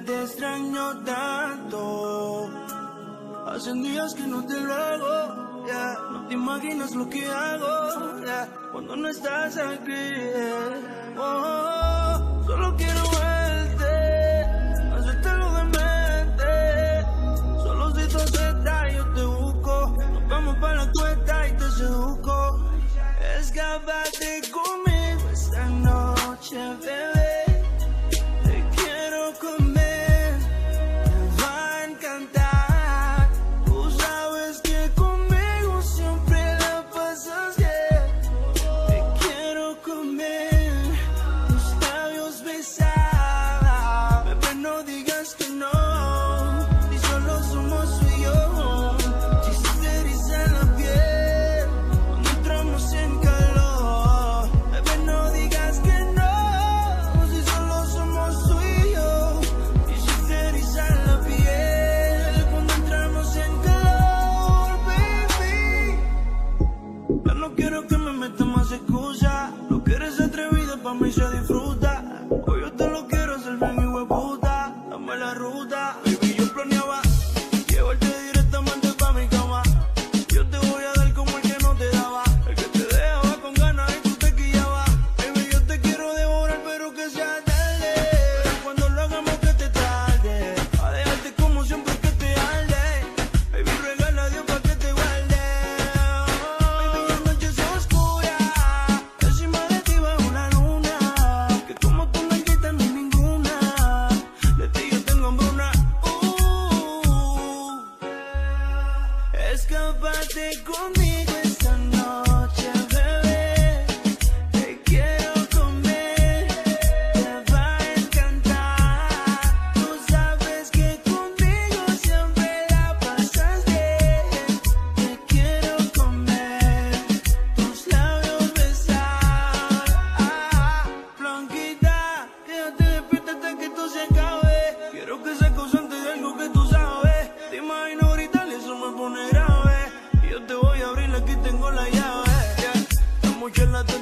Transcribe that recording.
te extraño tanto. Hacen días que no te lo hago, yeah. No te imaginas lo que hago, yeah, cuando no estás aquí, yeah. Oh, solo quiero verte, hacerte lo demente. Solo si tú aceptas yo te busco. Nos vamos para la cuesta y te seduzco. Escápate conmigo esta noche, bebé. No quieres atrevida, pa' mí se disfruta. Hoy yo te lo quiero hacer bien, hijo de puta. Dame la ruta. Baby, yo planeaba llevarte directamente pa' mi cama. Yo te voy a dar como el que no te daba, el que te dejaba con ganas y tú te quillabas. Baby, yo te quiero devorar, pero que sea tarde. Pero cuando lo hagamos que te tarde, a dejarte como siempre que te arde. Baby, regala a Dios pa' que te guarde. Baby, la noche es oscura. Escápate conmigo esta noche, bebé. Te quiero comer, te va a encantar. Tú sabes que conmigo siempre la pasas bien. Te quiero comer, tus labios besar. Blanquita, quédate despierta hasta que esto se acabe. Quiero que seas consciente de algo que tú sabes. Te imagino ahorita, eso me pone grave. Yo te voy a abrir, aquí tengo la llave, yeah. La mujer la